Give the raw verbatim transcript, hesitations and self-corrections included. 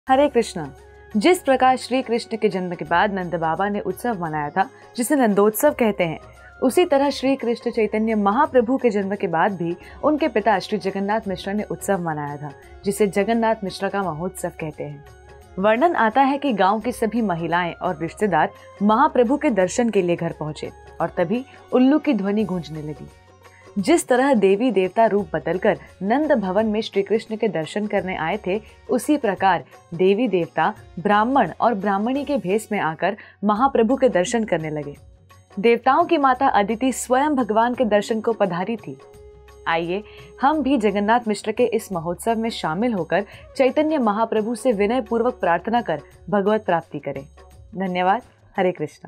हरे कृष्णा। जिस प्रकार श्री कृष्ण के जन्म के बाद नंद बाबा ने उत्सव मनाया था जिसे नंदोत्सव कहते हैं, उसी तरह श्री कृष्ण चैतन्य महाप्रभु के जन्म के बाद भी उनके पिता श्री जगन्नाथ मिश्र ने उत्सव मनाया था जिसे जगन्नाथ मिश्र का महोत्सव कहते हैं। वर्णन आता है कि गांव की सभी महिलाएं और रिश्तेदार महाप्रभु के दर्शन के लिए घर पहुंचे और तभी उल्लू की ध्वनि गूंजने लगी। जिस तरह देवी देवता रूप बदलकर नंद भवन में श्री कृष्ण के दर्शन करने आए थे, उसी प्रकार देवी देवता ब्राह्मण और ब्राह्मणी के भेष में आकर महाप्रभु के दर्शन करने लगे। देवताओं की माता अदिति स्वयं भगवान के दर्शन को पधारी थी। आइए हम भी जगन्नाथ मिश्र के इस महोत्सव में शामिल होकर चैतन्य महाप्रभु से विनय पूर्वक प्रार्थना कर भगवत प्राप्ति करें। धन्यवाद। हरे कृष्णा।